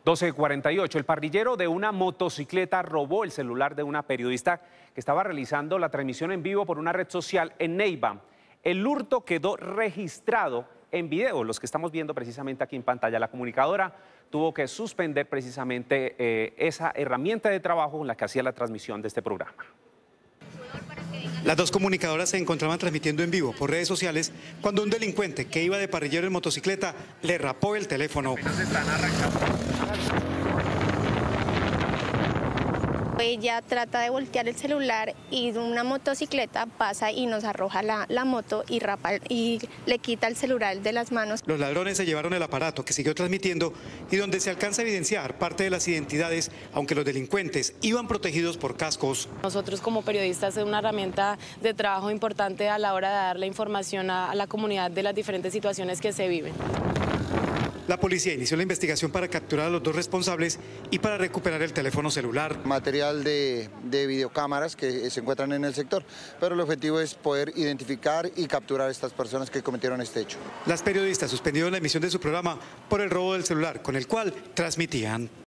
12:48. El parrillero de una motocicleta robó el celular de una periodista que estaba realizando la transmisión en vivo por una red social en Neiva. El hurto quedó registrado en video, los que estamos viendo precisamente aquí en pantalla. La comunicadora tuvo que suspender precisamente esa herramienta de trabajo con la que hacía la transmisión de este programa. Las dos comunicadoras se encontraban transmitiendo en vivo por redes sociales cuando un delincuente que iba de parrillero en motocicleta le rapó el teléfono. Ella trata de voltear el celular y una motocicleta pasa y nos arroja la moto y y le quita el celular de las manos. Los ladrones se llevaron el aparato que siguió transmitiendo y donde se alcanza a evidenciar parte de las identidades, aunque los delincuentes iban protegidos por cascos. Nosotros como periodistas es una herramienta de trabajo importante a la hora de dar la información a la comunidad de las diferentes situaciones que se viven. La policía inició la investigación para capturar a los dos responsables y para recuperar el teléfono celular. Material de videocámaras que se encuentran en el sector, pero el objetivo es poder identificar y capturar a estas personas que cometieron este hecho. Las periodistas suspendieron la emisión de su programa por el robo del celular con el cual transmitían.